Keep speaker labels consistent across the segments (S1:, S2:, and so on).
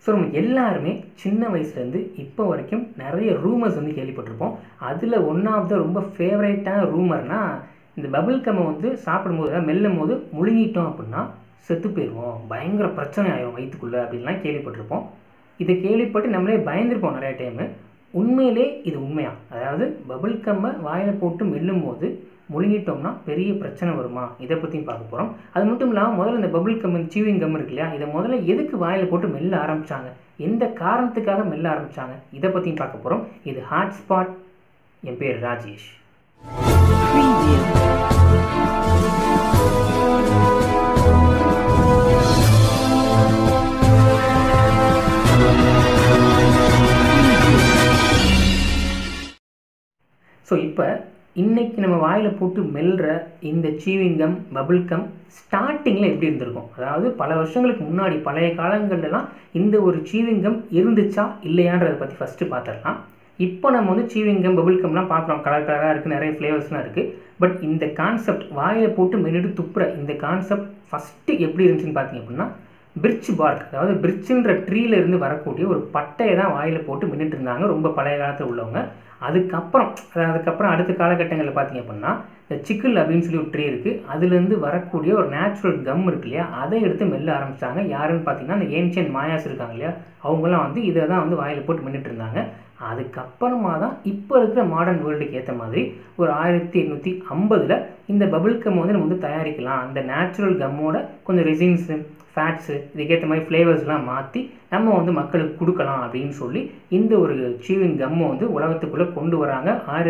S1: So நம்ம எல்லாருமே சின்ன வயசுலேருந்து இப்போ வரைக்கும் நிறைய ரூமர்ஸ் வந்து கேள்விப்பட்டிருப்போம். அதில் ஒன் ஆஃப் த ரொம்ப ஃபேவரேட்டான ரூமர்னால் இந்த பபிள் கம்மை வந்து சாப்பிடும்போது மெல்லும் போது முழுங்கிட்டோம் அப்படின்னா செத்து போயிடுவோம், பயங்கர பிரச்சனை ஆயிரும் வயிற்றுக்குள்ளே அப்படின்லாம் கேள்விப்பட்டிருப்போம். இதை கேள்விப்பட்டு நம்மளே பயந்துருப்போம் நிறைய டைமு. உண்மையிலே இது உண்மையா? அதாவது பபிள் கம்மை வாயில் போட்டு மெல்லும் போது முழுங்கிட்டோம்னா பெரிய பிரச்சனை வருமா? இதை பற்றியும் பார்க்க போகிறோம். அது மட்டும் இல்லாமல் முதல்ல இந்த பபிள் கம், சீவிங் கம் இருக்கு இல்லையா, இதை முதல்ல எதுக்கு வாயில் போட்டு மெல்ல ஆரம்பித்தாங்க, எந்த காரணத்துக்காக மெல்ல ஆரம்பித்தாங்க, இதை பற்றியும் பார்க்க போகிறோம். இது ஹாட்ஸ்பாட். என் பேர் ராஜேஷ். ஸோ இப்போ இன்றைக்கி நம்ம வாயில் போட்டு மெல்ற இந்த சீவிங்கம், பபிள் கம் ஸ்டார்டிங்கில் எப்படி இருந்திருக்கும்? அதாவது பல வருஷங்களுக்கு முன்னாடி பழைய காலங்கள்லாம் இந்த ஒரு சீவிங்கம் இருந்துச்சா இல்லையான்றதை பற்றி ஃபஸ்ட்டு பார்த்துடலாம். இப்போ நம்ம வந்து சீவிங்கம், பபிள் கம்லாம் பார்க்குறோம், கலர் கலராக இருக்குது, நிறைய ஃப்ளேவர்ஸ்லாம் இருக்குது. பட் இந்த கான்செப்ட் வாயில் போட்டு மென்னுட்டு துப்புற இந்த கான்செப்ட் ஃபஸ்ட்டு எப்படி இருந்துச்சுன்னு பார்த்தீங்க அப்படின்னா, பிரிட்ஜ் பார்க், அதாவது பிரிட்ஜுன்ற ட்ரீலேருந்து வரக்கூடிய ஒரு பட்டையை தான் வாயில் போட்டு மின்னுட்டு இருந்தாங்க ரொம்ப பழைய காலத்தில் உள்ளவங்க. அதுக்கப்புறம் அடுத்த காலகட்டங்களில் பார்த்தீங்க அப்படின்னா இந்த சிக்கிள் அப்படின்னு சொல்லி ஒரு ட்ரீ இருக்குது, அதுலேருந்து வரக்கூடிய ஒரு நேச்சுரல் கம் இருக்கு இல்லையா, அதை எடுத்து மெல்ல ஆரம்பித்தாங்க. யாருன்னு பார்த்தீங்கன்னா இந்த ஏன்ஷியன்ட் மாயாஸ் இருக்காங்க இல்லையா, அவங்களாம் வந்து இதை தான் வந்து வாயில் போட்டு மின்னுட்டு இருந்தாங்க. அதுக்கப்புறமா தான் இப்போ இருக்கிற மாடர்ன் வேர்ல்டுக்கு ஏற்ற மாதிரி ஒரு 1850 இந்த பபிள் கம் வந்து நம்ம வந்து தயாரிக்கலாம், அந்த நேச்சுரல் கம்மோட கொஞ்சம் ரெசின்ஸு, ஃபேட்ஸு, இதுக்கேற்ற மாதிரி ஃப்ளேவர்ஸ்லாம் மாற்றி நம்ம வந்து மக்களுக்கு கொடுக்கலாம் அப்படின்னு சொல்லி இந்த ஒரு சீவிங் கம்மை வந்து உலகத்துக்குள்ளே கொண்டு வராங்க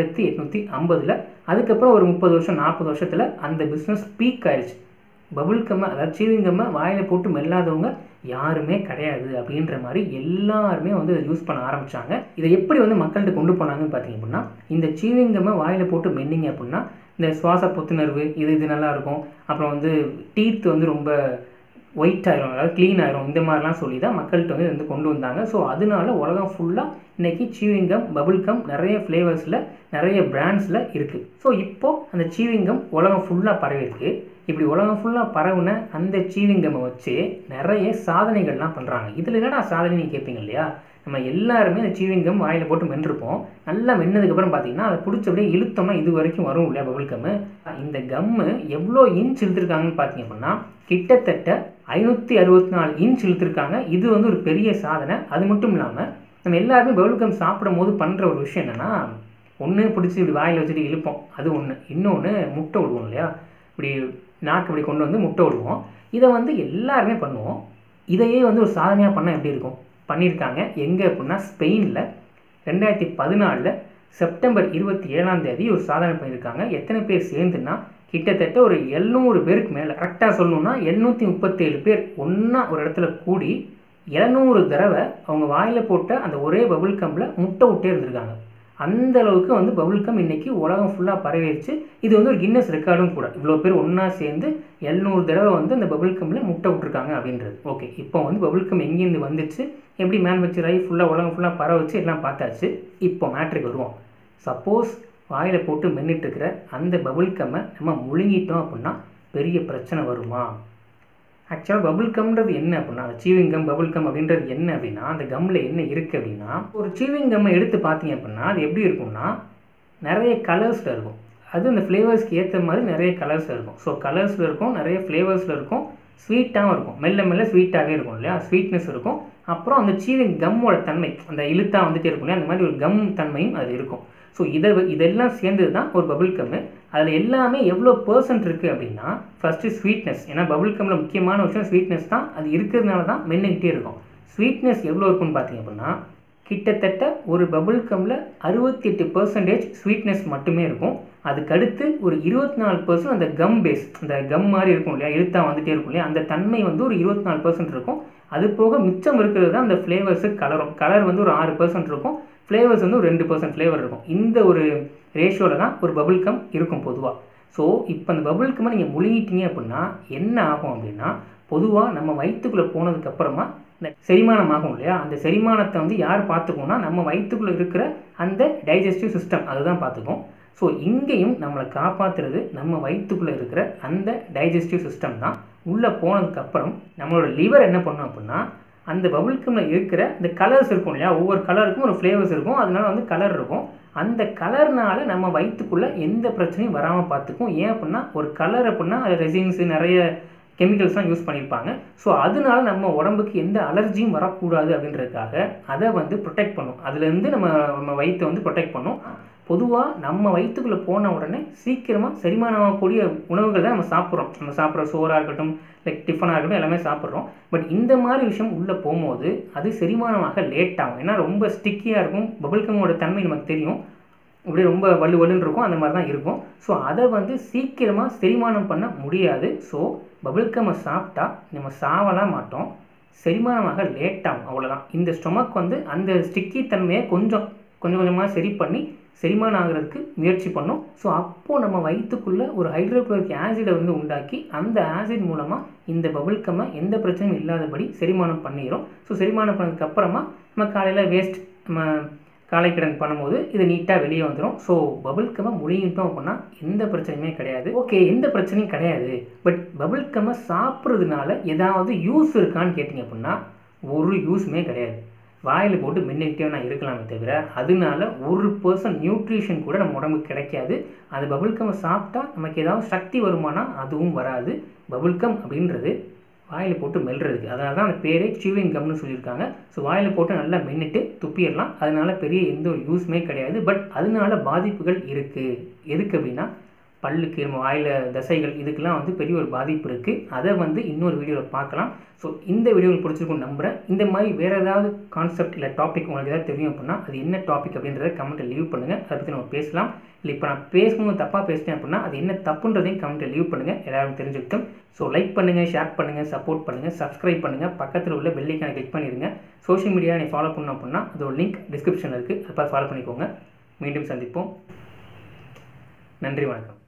S1: 1850. அதுக்கப்புறம் ஒரு 30 வருஷம் 40 வருஷத்தில் அந்த பிஸ்னஸ் பீக் ஆயிடுச்சு. பபிள் கம்மை, அதாவது சீவிங் கம்மை வாயில் போட்டு மெல்லாதவங்க யாருமே கிடையாது அப்படின்ற மாதிரி எல்லாருமே வந்து அதை யூஸ் பண்ண ஆரம்பித்தாங்க. இதை எப்படி வந்து மக்கள்கிட்ட கொண்டு போனாங்கன்னு பார்த்தீங்க அப்படின்னா, இந்த சீவிங் கம்மை வாயில் போட்டு மென்னிங்க அப்படின்னா இந்த சுவாச புத்துணர்வு இது நல்லாயிருக்கும், அப்புறம் வந்து டீத் வந்து ரொம்ப ஒயிட் ஆயிரும், அதாவது க்ளீன் ஆயிரும், இந்த மாதிரிலாம் சொல்லி தான் மக்கள்கிட்ட வந்து கொண்டு வந்தாங்க. ஸோ அதனால உலகம் ஃபுல்லாக இன்றைக்கி சீவிங் கம், பபிள் கம் நிறைய ஃப்ளேவர்ஸில் நிறைய பிராண்ட்ஸில் இருக்குது. ஸோ இப்போது அந்த சீவிங் கம் உலகம் ஃபுல்லாக பரவிருக்கு. இப்படி உலகம் ஃபுல்லாக பரவுன அந்த சீவிங் கம்மை வச்சு நிறைய சாதனைகள்லாம் பண்ணுறாங்க. இதில் என்னடா சாதனை நீங்கள் கேட்பீங்க இல்லையா? நம்ம எல்லாருமே அந்த சீவிங் கம் வாயில் போட்டு மென்றிருப்போம். நல்லா மென்னதுக்கப்புறம் பார்த்தீங்கன்னா அதை பிடிச்சபடியே இழுத்தோம்னா இது வரைக்கும் வரும் இல்லையா பபிள் கம்மு. இந்த கம்மு எவ்வளோ இன்ச் இழுத்துருக்காங்கன்னு பார்த்தீங்க அப்படின்னா கிட்டத்தட்ட 564 இன்ச் இழுத்துருக்காங்க. இது வந்து ஒரு பெரிய சாதனை. அது மட்டும் இல்லாமல் நம்ம எல்லாருமே பபிள் கம் சாப்பிடும் போது பண்ணுற ஒரு விஷயம் என்னென்னா, ஒன்று பிடிச்சி இப்படி வாயில் வச்சுட்டு இழுப்போம், அது ஒன்று. இன்னொன்று முட்டை விடுவோம் இல்லையா, இப்படி நாக்கு இப்படி கொண்டு வந்து முட்டை விடுவோம். இதை வந்து எல்லாருமே பண்ணுவோம். இதையே வந்து ஒரு சாதனையாக பண்ணால் எப்படி இருக்கும்? பண்ணியிருக்காங்க. எங்கே அப்படின்னா ஸ்பெயினில் 2014 செப்டம்பர் 27 ஒரு சாதனை பண்ணியிருக்காங்க. எத்தனை பேர் சேர்ந்துன்னா கிட்டத்தட்ட ஒரு 700 பேருக்கு மேலே, கரெக்டாக சொல்லணுன்னா 737 பேர் ஒன்றா ஒரு இடத்துல கூடி 700 தடவை அவங்க வாயில் போட்ட அந்த ஒரே பபிள் கம்மில் முட்டை விட்டே இருந்திருக்காங்க. அந்த அளவுக்கு வந்து பபிள் கம் இன்றைக்கி உலகம் ஃபுல்லாக பரவிடுச்சு. இது வந்து ஒரு கின்னஸ் ரெக்கார்டும் கூட. இவ்வளோ பேர் ஒன்றா சேர்ந்து 700 தடவை வந்து அந்த பபிள் கம்மில் முட்டை விட்டுருக்காங்க அப்படின்றது. ஓகே, இப்போ வந்து பபிள் கம் எங்கேருந்து வந்துச்சு, எப்படி மேனுஃபேக்சர் ஆகி ஃபுல்லாக உலகம் ஃபுல்லாக பரவச்சு எல்லாம் பார்த்தாச்சு. இப்போ மேட்ருக்கு வருவோம். சப்போஸ் வாயில் போட்டு மென்னிட்டு இருக்கிற அந்த பபிள் கம்மை நம்ம முழுங்கிட்டோம் அப்படின்னா பெரிய பிரச்சனை வருமா? ஆக்சுவலாக பபிள் கம்ன்றது என்ன அப்படின்னா, அந்த சீவிங் கம், பபிள் கம் அப்படின்றது என்ன அப்படின்னா, அந்த கம்மில் என்ன இருக்குது அப்படின்னா, ஒரு சீவிங் கம்மை எடுத்து பார்த்தீங்க அப்படின்னா அது எப்படி இருக்கும்னா நிறைய கலர்ஸில் இருக்கும். அது அந்த ஃப்ளேவர்ஸ்க்கு ஏற்ற மாதிரி நிறைய கலர்ஸில் இருக்கும். ஸோ கலர்ஸில் இருக்கும், நிறைய ஃப்ளேவர்ஸில் இருக்கும், ஸ்வீட்டாகவும் இருக்கும், மெல்ல மெல்ல ஸ்வீட்டாகவே இருக்கும் இல்லையா, ஸ்வீட்னஸ் இருக்கும். அப்புறம் அந்த சீவிங் கம்மோட தன்மை, அந்த இழுத்தா வந்துகிட்டே இருக்கும் இல்லையா, அந்த மாதிரி ஒரு கம் தன்மையும் அது இருக்கும். ஸோ இதெல்லாம் சேர்ந்தது தான் ஒரு பபிள் கம்மு. அதில் எல்லாமே எவ்வளோ % இருக்குது அப்படின்னா, ஃபஸ்ட்டு ஸ்வீட்னஸ். ஏன்னா பபிள் கம்மில் முக்கியமான விஷயம் ஸ்வீட்னஸ் தான். அது இருக்கிறதுனால தான் மென்னுக்கிட்டே இருக்கும். ஸ்வீட்னஸ் எவ்வளோ இருக்குன்னு பார்த்தீங்க அப்படின்னா கிட்டத்தட்ட ஒரு பபிள் கம்மில் 68% ஸ்வீட்னஸ் மட்டுமே இருக்கும். அதுக்கடுத்து ஒரு 24% அந்த கம் பேஸ், அந்த கம் மாதிரி இருக்கும் இல்லையா, இழுத்தா வந்துகிட்டே இருக்கும் இல்லையா, அந்த தன்மை வந்து ஒரு 24% இருக்கும். அது போக மிச்சம் இருக்கிறது தான் அந்த ஃப்ளேவர்ஸு கலரும். கலர் வந்து ஒரு 6% இருக்கும், ஃப்ளேவர்ஸ் வந்து ஒரு 2% ஃப்ளேவர் இருக்கும். இந்த ஒரு ரேஷியோவில் தான் ஒரு பபிள் கம் இருக்கும் பொதுவாக. ஸோ இப்போ அந்த பபிள் கம்மை நீங்கள் முழுங்கிட்டீங்க அப்படின்னா என்ன ஆகும் அப்படின்னா, பொதுவாக நம்ம வயிற்றுக்குள்ளே போனதுக்கப்புறமா இந்த செரிமானம் ஆகும் இல்லையா, அந்த செரிமானத்தை வந்து யார் பார்த்துக்கோன்னா நம்ம வயிற்றுக்குள்ளே இருக்கிற அந்த டைஜஸ்டிவ் சிஸ்டம், அதுதான் பார்த்துக்கும். ஸோ இங்கேயும் நம்மளை காப்பாற்றுறது நம்ம வயிற்றுக்குள்ளே இருக்கிற அந்த டைஜஸ்டிவ் சிஸ்டம் தான். உள்ளே போனதுக்கப்புறம் நம்மளோட லிவர் என்ன பண்ணும் அப்படின்னா அந்த பபுள் கம்மில் இருக்கிற இந்த கலர்ஸ் இருக்கும் இல்லையா, ஒவ்வொரு கலருக்கும் ஒரு ஃப்ளேவர்ஸ் இருக்கும், அதனால வந்து கலர் இருக்கும். அந்த கலர்னால நம்ம வயிற்றுக்குள்ளே எந்த பிரச்சனையும் வராமல் பார்த்துக்கும். ஏன் அப்படின்னா ஒரு கலர் அப்படின்னா அது ரெசின்ஸு நிறைய கெமிக்கல்ஸ்லாம் யூஸ் பண்ணியிருப்பாங்க. ஸோ அதனால நம்ம உடம்புக்கு எந்த அலர்ஜியும் வரக்கூடாது அப்படின்றதுக்காக அதை வந்து ப்ரொடெக்ட் பண்ணும். அதுலேருந்து நம்ம வயிற்றை வந்து ப்ரொடெக்ட் பண்ணும். பொதுவாக நம்ம வயிற்றுக்குள்ளே போன உடனே சீக்கிரமாக செரிமானம் ஆகக்கூடிய உணவுகள் தான் நம்ம சாப்பிட்றோம். நம்ம சாப்பிட்ற சோறாக இருக்கட்டும், லைக் டிஃபனாக இருக்கட்டும், எல்லாமே சாப்பிட்றோம். பட் இந்த மாதிரி விஷயம் உள்ளே போகும்போது அது செரிமானமாக லேட் ஆகும். ஏன்னா ரொம்ப ஸ்டிக்கியாக இருக்கும். பபுள்கமோட தன்மை நமக்கு தெரியும், இப்படியே ரொம்ப வலுவலுன்னு இருக்கும், அந்த மாதிரி தான் இருக்கும். ஸோ அதை வந்து சீக்கிரமாக செரிமானம் பண்ண முடியாது. ஸோ பபுள்கம்மை சாப்பிட்டா நம்ம சாவலாம் மாட்டோம், செரிமானமாக லேட் ஆகும், அவ்வளோதான். இந்த ஸ்டொமக் வந்து அந்த ஸ்டிக்கி தன்மையை கொஞ்சம் கொஞ்சமாக சரி பண்ணி செரிமானம் ஆகிறதுக்கு முயற்சி பண்ணும். ஸோ அப்போது நம்ம வயிற்றுக்குள்ளே ஒரு ஹைட்ரோக்ளோரிக் ஆசிடை வந்து உண்டாக்கி அந்த ஆசிட் மூலமாக இந்த பபுள்கம்மை எந்த பிரச்சனையும் இல்லாதபடி செரிமானம் பண்ணிடும். ஸோ செரிமானம் பண்ணதுக்கப்புறமா நம்ம காலையில் வேஸ்ட் நம்ம காலைக்கடன் பண்ணும்போது இது நீட்டாக வெளியே வந்துடும். ஸோ பபுள்கம்மை முழுங்கிட்டோம் அப்படின்னா எந்த பிரச்சனையுமே கிடையாது. ஓகே, எந்த பிரச்சனையும் கிடையாது. பட் பபுள்கம்மை சாப்பிட்றதுனால ஏதாவது யூஸ் இருக்கான்னு கேட்டிங்க அப்படின்னா ஒரு யூஸுமே கிடையாது. வாயில் போட்டு மென்னிக்கிட்டே நான் இருக்கலாமே தவிர அதனால 1% நியூட்ரிஷன் கூட நம்ம உடம்புக்கு கிடைக்காது. அந்த பபுள்கம்மை சாப்பிட்டா நமக்கு ஏதாவது சக்தி வருமானா அதுவும் வராது. பபுள்கம் அப்படின்றது வாயில் போட்டு மெல்றதுக்கு, அதனால தான் அந்த பேரே சியூவிங் கம்னு சொல்லியிருக்காங்க. ஸோ வாயில் போட்டு நல்லா மென்னிட்டு துப்பிடலாம், அதனால பெரிய எந்த ஒரு யூஸுமே கிடையாது. பட் அதனால பாதிப்புகள் இருக்குது. எதுக்கு அப்படின்னா பல்லுக்கு, நம்ம வாயில் தசைகள், இதுக்கெல்லாம் வந்து பெரிய ஒரு பாதிப்பு இருக்குது. அதை வந்து இன்னொரு வீடியோவில் பார்க்கலாம். ஸோ இந்த வீடியோ உங்களுக்கு பிடிச்சிருக்குன்னு நம்புகிறேன். இந்த மாதிரி வேறு ஏதாவது கான்செப்ட் இல்லை டாபிக் உங்களுக்கு ஏதாவது தெரியும் அப்படின்னா அது என்ன டாபிக் அப்படின்றத கமெண்ட்டில் லீவ் பண்ணுங்கள். அதை பற்றி நம்ம பேசலாம். இல்லை இப்போ நான் பேசும்போது தப்பாக பேசிட்டேன் அப்படின்னா அது என்ன தப்புன்றதையும் கமெண்ட்டில் லீவ் பண்ணுங்கள், எல்லாரும் தெரிஞ்சுக்கிட்டோம். ஸோ லைக் பண்ணுங்கள், ஷேர் பண்ணுங்கள், சப்போர்ட் பண்ணுங்கள், சப்ஸ்கிரைப் பண்ணுங்கள், பக்கத்தில் உள்ள பெல் ஐக்கானை கிளிக் பண்ணிடுங்க. சோஷியல் மீடியா நீ ஃபாலோ பண்ணணும் அப்படின்னா அதோட லிங்க் டிஸ்கிரிப்ஷனில் இருக்குது, அதை ஃபாலோ பண்ணிக்கோங்க. மீண்டும் சந்திப்போம். நன்றி, வணக்கம்.